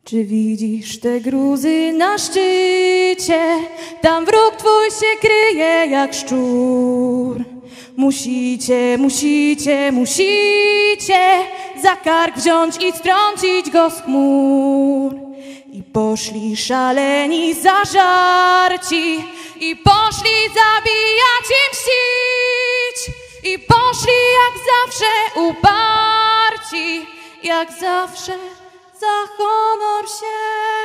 Czy widzisz te gruzy na szczycie? Tam wróg twój się kryje jak szczur. Musicie za kark wziąć i strącić go z chmur. I poszli szaleni, zażarci, i poszli zabijać i mścić. I poszli jak zawsze uparci, jak zawsze za honor się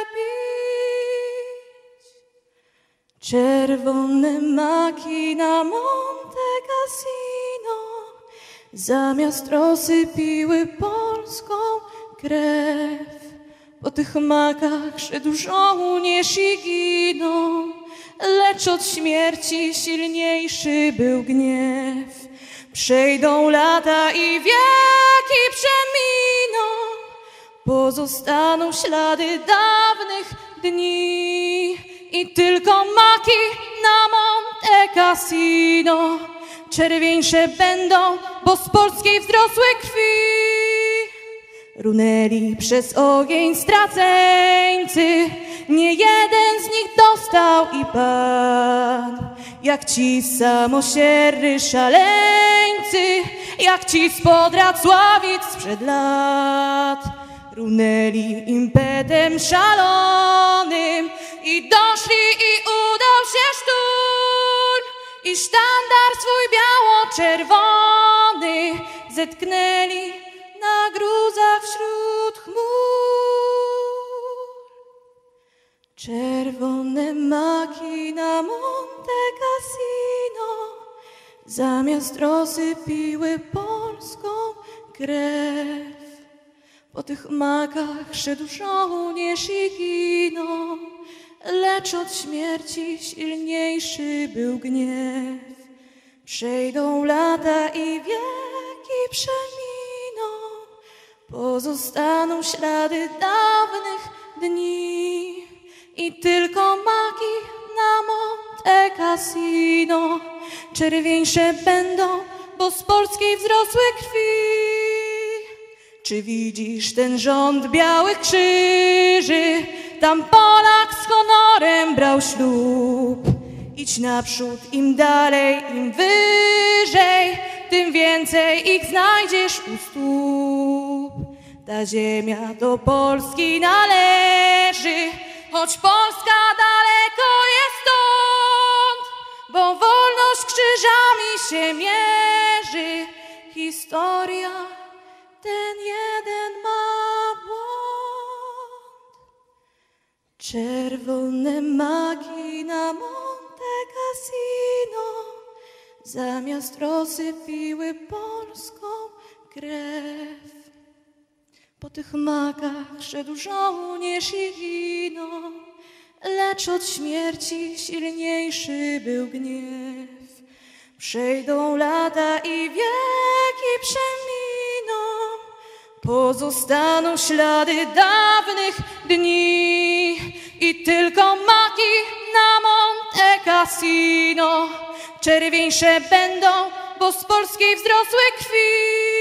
bić. Czerwone maki na Monte Cassino zamiast rosy piły polską krew. Po tych makach szedł żołnierz i ginął, lecz od śmierci silniejszy był gniew. Przejdą lata i wieki przeminą, pozostaną ślady dawnych dni i tylko maki na Monte Cassino czerwieńsze będą, bo z polskiej wzrosły krwi. Runęli przez ogień straceńcy, nie jeden z nich dostał i padł. Jak ci samosierry szaleńcy, jak ci spod Racławic sprzed lat. Runęli impetem szalonym i doszli i udał się szturm. I sztandar swój biało-czerwony zetknęli na gruzach wśród chmur. Czerwone maki na Monte Cassino zamiast rosy piły polską krew. Po tych makach szedł żołnierz i ginął, lecz od śmierci silniejszy był gniew. Przejdą lata i wieki przeminą, pozostaną ślady dawnych dni i tylko maki na Monte Cassino czerwieńsze będą, bo z polskiej wzrosły krwi. Czy widzisz ten rząd białych krzyży? Tam Polak z honorem brał ślub. Idź naprzód, im dalej, im wyżej, tym więcej ich znajdziesz u stóp. Ta ziemia do Polski należy, choć Polska daleko jest stąd, bo wolność krzyżami się mierzy. Historia ten jeden ma błąd. Czerwone maki na Monte Cassino zamiast rosy piły polską krew. Po tych makach szedł żołnierz i ginął, lecz od śmierci silniejszy był gniew. Przejdą lata i wieki przeminą, pozostaną ślady dawnych dni i tylko maki na Monte Cassino czerwieńsze będą, bo z polskiej wzrosły krwi.